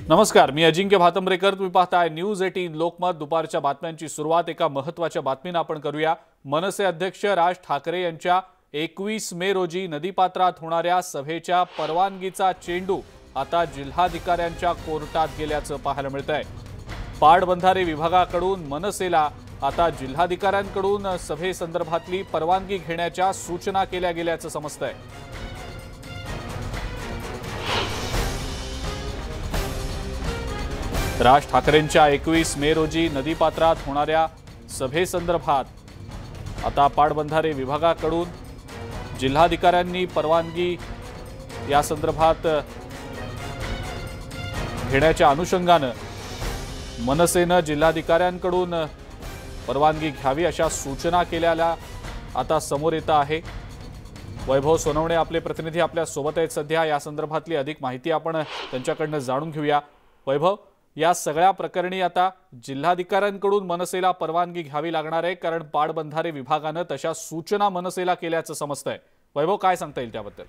नमस्कार, मी अजिंक्य भातंब्रेकर. तुम्ही पाहताय न्यूज 18 लोकमत. दुपारच्या बातम्यांची सुरुवात एका महत्त्वाच्या बातमीने आपण करूया. मनसे अध्यक्ष राज ठाकरे यांच्या 21 मे रोजी नदीपात्रात होणाऱ्या सभेच्या परवानगीचा चेंडू आता जिल्हाधिकाऱ्यांच्या कोर्टात गेल्याचं पाहायला मिळतंय. पाटबंधारे विभागाकडून मनसेला आता जिल्हाधिकाऱ्यांकडून सभेसंदर्भातली परवानगी घेण्याच्या सूचना केल्या गेल्याचं समजतंय. राज ठाकरेंच्या 21 मे रोजी नदीपात्रात होणाऱ्या सभेसंदर्भात आता पाटबंधारे विभागाकडून जिल्हाधिकाऱ्यांनी परवानगी या संदर्भात घेण्याच्या अनुषंगाने मनसेने जिल्हाधिकाऱ्यांकडून परवानगी घ्यावी अशा सूचना केलेल्या आता समोर येत आहे. वैभव सोनवणे आपले प्रतिनिधी आपल्या सोबत आहेत सध्या. या संदर्भातली अधिक माहिती आपण त्यांच्याकडून जाणून घेऊया. वैभव, या सगळ्या प्रकरणी आता जिल्हाधिकाऱ्यांकडून मनसेला परवानगी घ्यावी लागणार आहे, कारण पाटबंधारे विभागाने तशा सूचना मनसेला केल्याचं समजतंय. वैभव, काय सांगता येईल त्याबद्दल?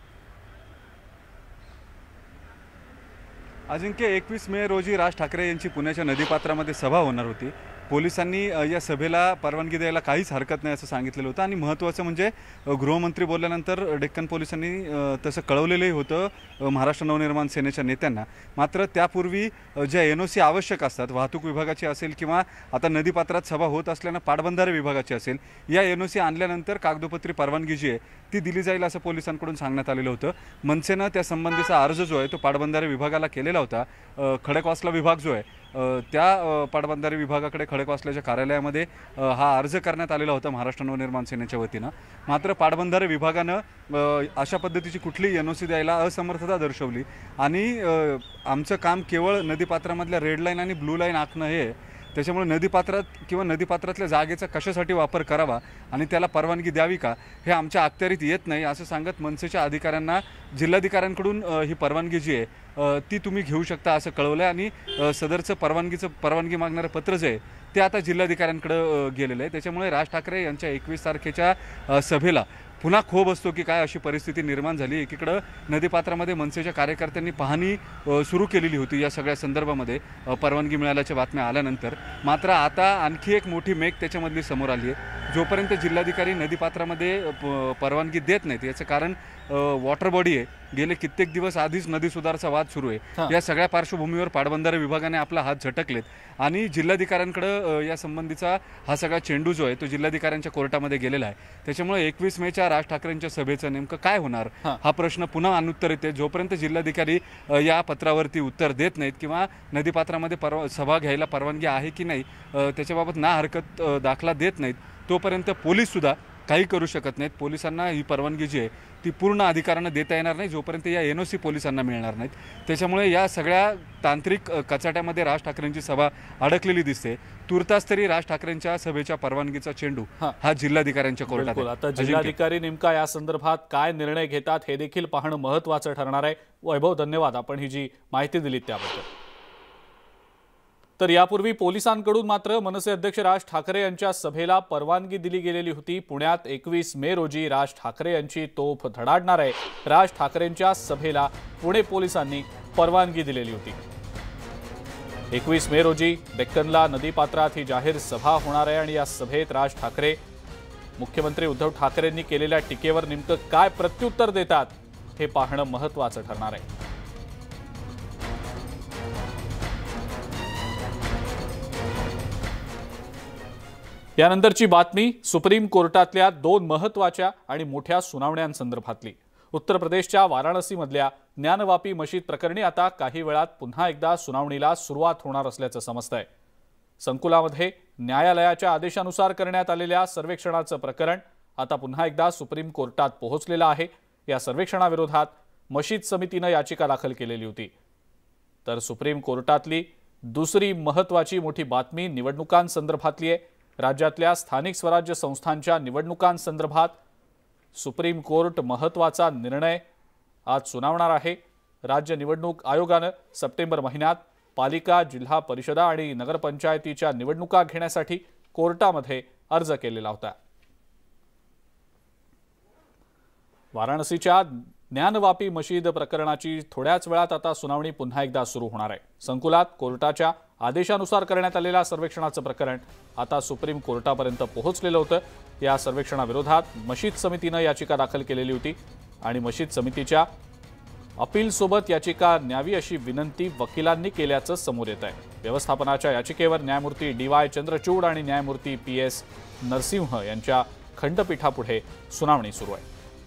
अजिंक्य, 21 मे रोजी राज ठाकरे यांची पुण्याच्या नदीपात्रामध्ये सभा होणार होती. पोलिसांनी या सभेला परवानगी द्यायला काहीच हरकत नाही असं सांगितलेलं होतं आणि महत्त्वाचं म्हणजे गृहमंत्री बोलल्यानंतर डेक्कन पोलिसांनी तसं कळवलेलंही होतं महाराष्ट्र नवनिर्माण सेनेच्या नेत्यांना. मात्र त्यापूर्वी ज्या NOC आवश्यक असतात, वाहतूक विभागाची असेल किंवा आता नदीपात्रात सभा होत असल्यानं पाटबंधारे विभागाची असेल, या NOC आणल्यानंतर कागदोपत्री परवानगी जी आहे ती दिली जाईल असं पोलिसांकडून सांगण्यात आलेलं होतं. मनसेनं त्या संबंधीचा अर्ज जो आहे तो पाटबंधारे विभागाला केलेला होता. खडकवासला विभाग जो आहे त्या पाटबंधारे विभागाकडे खडकवासल्याच्या कार्यालयामध्ये हा अर्ज करण्यात आलेला होता महाराष्ट्र नवनिर्माण सेनेच्या वतीनं. मात्र पाटबंधारे विभागानं अशा पद्धतीची कुठली NOC द्यायला असमर्थता दर्शवली आणि आमचं काम केवळ नदीपात्रामधल्या रेड लाईन आणि ब्लू लाईन आखणं हे, त्याच्यामुळे नदीपात्रात किंवा नदीपात्रातल्या जागेचा कशासाठी वापर करावा आणि त्याला परवानगी द्यावी का हे आमच्या अखत्यारीत येत नाही असं सांगत मनसेच्या अधिकाऱ्यांना जिल्हाधिकाऱ्यांकडून ही परवानगी जी आहे ती तुम्ही घेऊ शकता असं कळवलं आहे. आणि सदरचं परवानगी मागणारं पत्र जे आहे ते आता जिल्हाधिकाऱ्यांकडे गेलेलं आहे. त्याच्यामुळे राज ठाकरे यांच्या 21 तारखेच्या सभेला पुन्हा खो बसतो की काय अशी परिस्थिती निर्माण झाली. एकीकडं नदीपात्रामध्ये मनसेच्या कार्यकर्त्यांनी पाहणी सुरू केलेली होती या सगळ्या संदर्भामध्ये परवानगी मिळाल्याच्या बातम्या आल्यानंतर. मात्र आता आणखी एक मोठी मेघ त्याच्यामधली समोर आली आहे. जोपर्यंत जिल्हाधिकारी नदीपात्रामध्ये परवानगी देत नाहीत, याचं कारण वॉटर बॉडी आहे, गेले कित्येक दिवस आधीच नदी सुधारचा वाद सुरू आहे. या सगळ्या पार्श्वभूमीवर पाटबंधारे विभागाने आपला हात झटकलेत आणि जिल्हाधिकाऱ्यांकडे या संबंधीचा हा सगळा चेंडू जो आहे तो जिल्हाधिकाऱ्यांच्या कोर्टामध्ये गेलेला आहे. त्याच्यामुळे 21 मेच्या राज ठाकरेंच्या सभेचं नेमकं काय होणार हा प्रश्न पुन्हा अनुत्तर येते. जोपर्यंत जिल्हाधिकारी या पत्रावरती उत्तर देत नाहीत किंवा नदीपात्रामध्ये सभा घ्यायला परवानगी आहे की नाही त्याच्याबाबत ना हरकत दाखला देत नाहीत, तोपर्यंत पोलीससुद्धा काही करू शकत नाहीत. पोलिसांना ही परवानगी जी आहे ती पूर्ण अधिकारानं देता येणार नाही जोपर्यंत या NOC पोलिसांना मिळणार नाहीत. त्याच्यामुळे या सगळ्या तांत्रिक कचाट्यामध्ये राज ठाकरेंची सभा अडकलेली दिसते. तुर्तास तरी राज ठाकरेंच्या सभेच्या परवानगीचा चेंडू हा जिल्हाधिकाऱ्यांच्या कोर्टात आहे. आता जिल्हाधिकारी नेमका या संदर्भात काय निर्णय घेतात हे देखील पाहणं महत्त्वाचं ठरणार आहे. वैभव, धन्यवाद, आपण ही जी माहिती दिलीत त्याबद्दल. तर यापूर्वी पोलिसांकडून मात्र मनसे अध्यक्ष राज ठाकरे यांच्या सभेला परवानगी दिली गेलेली होती. पुण्यात 21 मे रोजी राज ठाकरे यांची तोफ धडाडणार आहे. राज ठाकरेंच्या सभेला पुणे पोलिसांनी परवानगी दिलेली होती. 21 मे रोजी डेक्कनला नदीपात्रात ही जाहीर सभा होणार आहे आणि या सभेत राज ठाकरे मुख्यमंत्री उद्धव ठाकरेंनी केलेल्या टीकेवर नेमकं काय प्रत्युत्तर देतात हे पाहणं महत्त्वाचं ठरणार आहे. यानंतरची बातमी सुप्रीम कोर्टातल्या 2 महत्त्वाच्या आणि मोठ्या सुनावण्यांसंदर्भातली. उत्तर प्रदेशच्या वाराणसीमधल्या ज्ञानवापी मशीद प्रकरणी आता काही वेळात पुन्हा एकदा सुनावणीला सुरुवात होणार असल्याचं समजतंय. संकुलामध्ये न्यायालयाच्या आदेशानुसार करण्यात आलेल्या सर्वेक्षणाचं प्रकरण आता पुन्हा एकदा सुप्रीम कोर्टात पोहोचलेलं आहे. या सर्वेक्षणाविरोधात मशीद समितीनं याचिका दाखल केलेली होती. तर सुप्रीम कोर्टातली दुसरी महत्त्वाची मोठी बातमी निवडणुकांसंदर्भातली आहे. राज्यातल्या स्थानिक स्वराज्य संस्थांच्या निवडणुकांसंदर्भात सुप्रीम कोर्ट महत्त्वाचा निर्णय आज सुनावणार आहे. राज्य निवडणूक आयोगानं सप्टेंबर महिन्यात पालिका, जिल्हा परिषदा आणि नगरपंचायतीच्या निवडणुका घेण्यासाठी कोर्टामध्ये अर्ज केलेला होता. वाराणसीच्या ज्ञानवापी मशीद प्रकरणाची थोड्याच वेळात आता सुनावणी पुन्हा एकदा सुरू होणार आहे। संकुलात कोर्टाच्या आदेशानुसार करण्यात आलेल्या सर्वेक्षणाचं प्रकरण आता सुप्रीम कोर्टापर्यंत पोहोचलेलं होतं। या सर्वेक्षणाविरोधात मशीद समितीनं याचिका दाखल केलेली होती आणि मशीद समितीच्या अपीलसोबत याचिका न्यावी अशी विनंती वकिलांनी केल्याचं समोर येत आहे। व्यवस्थापनाच्या याचिकेवर न्यायमूर्ती DY चंद्रचूड आणि न्यायमूर्ती PS नरसिंह यांच्या खंडपीठापुढे सुनावणी सुरू आहे।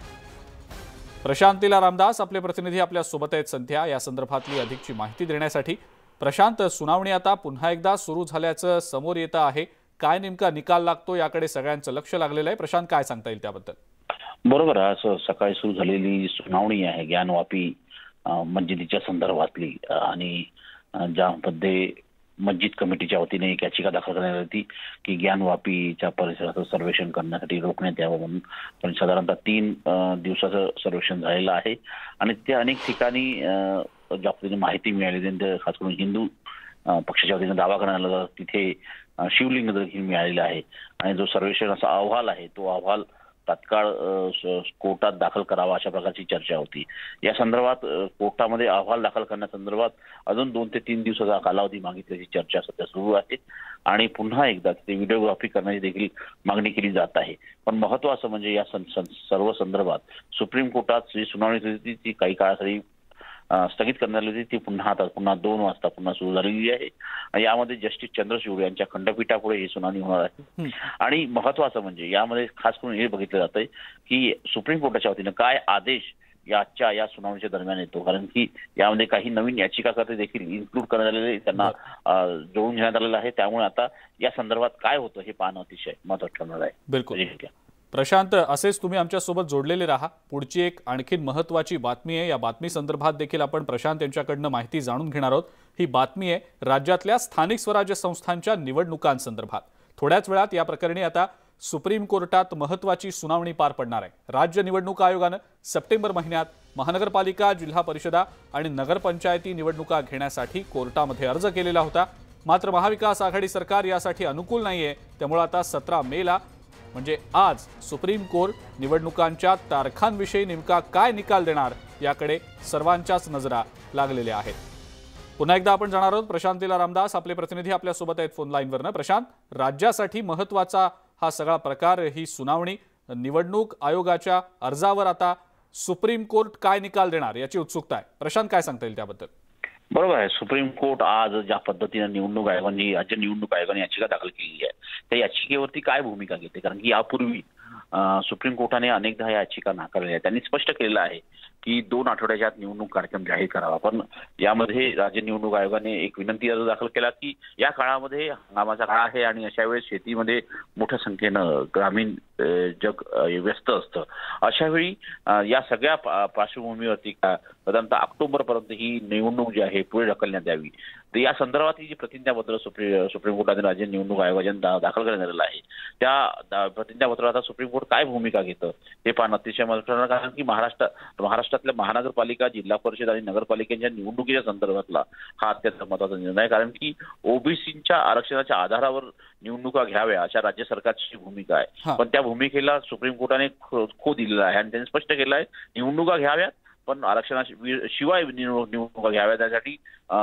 प्रशांत लीला रामदास आपले प्रतिनिधी आपल्या सोबत आहेत सध्या या संदर्भातली अधिकची माहिती देण्यासाठी। प्रशांत, सुनावणी आता पुन्हा एकदा सुरू झाल्याचं समोर येतं आहे, काय नेमका निकाल लागतो याकडे सगळ्यांचं लक्ष लागलेलं आहे। प्रशांत, काय सांगता येईल त्याबद्दल? बरोबर आहे, सकाळी सुरू झालेली सुनावणी आहे ज्ञानवापी मस्जिदीच्या संदर्भातली आणि ज्यामध्ये मस्जिद कमिटीच्या वतीने एक याचिका दाखल करण्यात आली की ज्ञानवापीच्या परिसराचं सर्वेक्षण करण्यासाठी रोखण्यात यावं म्हणून। पण साधारणतः 3 दिवसाचं सर्वेक्षण झालेलं आहे आणि ते अनेक ठिकाणी ज्या पद्धतीने माहिती मिळाली, खास करून हिंदू पक्षाच्या वतीने दावा करण्यात आला तिथे शिवलिंग देखील मिळालेलं आहे आणि जो सर्वेक्षणाचा अहवाल आहे तो अहवाल तात्काळ कोर्टात दाखल करावा अशा प्रकारची चर्चा होती। या संदर्भात कोर्टामध्ये अहवाल दाखल करण्यासंदर्भात अजून 2 ते 3 दिवसाचा कालावधी मागितल्याची चर्चा सध्या सुरू आहे आणि पुन्हा एकदा ते व्हिडिओग्राफी करण्याची देखील मागणी केली जात आहे। पण महत्त्वाचं म्हणजे या सर्व संदर्भात सुप्रीम कोर्टात जी सुनावणी होती ती काही काळासाठी स्थगित करण्यात आली होती, ती पुन्हा 2 वाजता पुन्हा सुरू झालेली आहे। यामध्ये जस्टिस चंद्रचूड यांच्या खंडपीठापुढे ही सुनावणी होणार आहे आणि महत्त्वाचं म्हणजे यामध्ये खास करून हे बघितलं जातंय की सुप्रीम कोर्टाच्या वतीनं काय आदेश याच्या या सुनावणीच्या दरम्यान येतो, कारण की यामध्ये काही नवीन याचिकाकर्ते देखील इन्क्लूड करण्यात आलेले, त्यांना जोडून घेण्यात आलेलं आहे। त्यामुळे आता या संदर्भात काय होतं हे पाहणं अतिशय महत्त्वाचं ठरणार आहे। बिलकुल प्रशांत, असेच तुम्ही आमच्या सोबत जोडलेले राहा। पुढची एक आणखीन महत्त्वाची बातमी आहे, या बातमी संदर्भात देखील आपण प्रशांत यांच्याकडनं माहिती जाणून घेणार आहोत। ही बातमी आहे राज्यातल्या स्थानिक स्वराज्य संस्थांच्या निवडणुकांसंदर्भात। थोड्याच वेळात या प्रकरणी आता सुप्रीम कोर्टात महत्त्वाची सुनावणी पार पडणार आहे। राज्य निवडणूक आयोगानं सप्टेंबर महिन्यात महानगरपालिका, जिल्हा परिषदा आणि नगरपंचायती निवडणुका घेण्यासाठी कोर्टामध्ये अर्ज केलेला होता। मात्र महाविकास आघाडी सरकार यासाठी अनुकूल नाहीये, त्यामुळे आता 17 मेला म्हणजे आज सुप्रीम कोर्ट निवडणुकांच्या तारखांविषयी नेमका काय निकाल देणार याकडे सर्वांच्याच नजरा लागलेल्या आहेत। पुन्हा एकदा आपण जाणार आहोत प्रशांत लीला रामदास आपले प्रतिनिधी आपल्या सोबत आहेत फोन लाईनवरनं। प्रशांत, राज्यासाठी महत्त्वाचा हा सगळा प्रकार, ही सुनावणी, निवडणूक आयोगाच्या अर्जावर आता सुप्रीम कोर्ट काय निकाल देणार याची उत्सुकता आहे। प्रशांत, काय सांगता येईल त्याबद्दल? बरोबर आहे, सुप्रीम कोर्ट आज ज्या पद्धतीने निवडणूक आयोगाने राज्य निवडणूक आयोगाने याचिका दाखल केली आहे त्या याचिकेवरती काय भूमिका घेते, कारण की यापूर्वी सुप्रीम कोर्टाने अनेकदा या याचिका नाकारल्या आहेत। त्यांनी स्पष्ट केलेलं आहे की 2 आठवड्याच्या आत निवडणूक कार्यक्रम जाहीर करावा, पण यामध्ये राज्य निवडणूक आयोगाने एक विनंती अर्ज दाखल केला की या काळामध्ये हंगामाचा काळ आहे आणि अशा वेळेस शेतीमध्ये मोठ्या संख्येनं ग्रामीण जग व्यस्त असतं, अशा वेळी या सगळ्या पार्श्वभूमीवरती साधारणतः ऑक्टोबरपर्यंत ही निवडणूक जी आहे पुढे ढकलण्यात यावी। तर या संदर्भातली जी प्रतिज्ञापत्र सुप्रीम कोर्टाने राज्य निवडणूक आयोगाने दाखल करण्यात आलेलं आहे त्या प्रतिज्ञापत्रात सुप्रीम कोर्ट काय भूमिका घेतं हे पाहणं अतिशय महत्त्वाचं, कारण की महाराष्ट्रातल्या महानगरपालिका, जिल्हा परिषद आणि नगरपालिकेच्या निवडणुकीच्या संदर्भातला हा अत्यंत महत्त्वाचा निर्णय आहे, कारण की ओबीसीच्या आरक्षणाच्या आधारावर निवडणुका घ्याव्या अशा राज्य सरकारची भूमिका आहे। पण त्या भूमिकेला सुप्रीम कोर्टाने खो दिलेला आहे आणि त्यांनी स्पष्ट केलं आहे निवडणुका घ्याव्यात पण आरक्षणाशिवाय निवडणुका घ्याव्या, त्यासाठी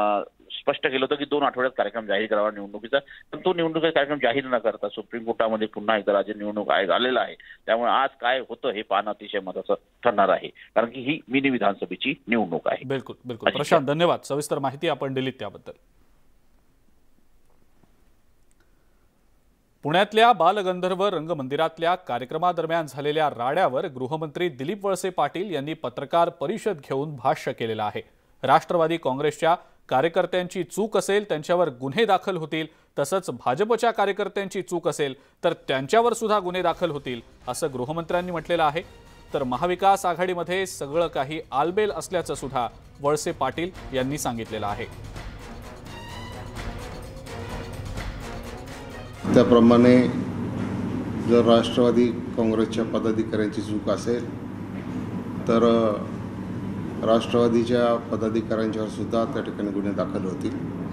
स्पष्ट केलं होतं की 2 आठवड्यात कार्यक्रम जाहीर करावा निवडणुकीचा। पण तो निवडणुकीचा कार्यक्रम जाहीर न करता सुप्रीम कोर्टामध्ये पुन्हा एकदा राज्य निवडणूक आयोग आलेला आहे। त्यामुळे आज काय होतं हे पाहणं अतिशय महत्त्वाचं ठरणार आहे, कारण की ही मिनी विधानसभेची निवडणूक आहे। बिलकुल बिलकुल प्रशांत, धन्यवाद, सविस्तर माहिती आपण दिलीत त्याबद्दल। पुण्यातल्या बालगंधर्व रंगमंदिरातल्या कार्यक्रमादरम्यान झालेल्या राड्यावर गृहमंत्री दिलीप वळसे पाटील यांनी पत्रकार परिषद घेऊन भाष्य केलेलं आहे। राष्ट्रवादी काँग्रेसच्या कार्यकर्त्यांची चूक असेल त्यांच्यावर गुन्हे दाखल होतील, तसंच भाजपच्या कार्यकर्त्यांची चूक असेल तर त्यांच्यावर सुद्धा गुन्हे दाखल होतील असं गृहमंत्र्यांनी म्हटलेलं आहे। तर महाविकास आघाडीमध्ये सगळं काही आलबेल असल्याचं सुद्धा वळसे पाटील यांनी सांगितलेलं आहे। त्याप्रमाणे जर राष्ट्रवादी काँग्रेसच्या पदाधिकाऱ्यांची चूक असेल तर राष्ट्रवादीच्या पदाधिकाऱ्यांच्यावर सुद्धा त्या ठिकाणी गुन्हे दाखल होतील।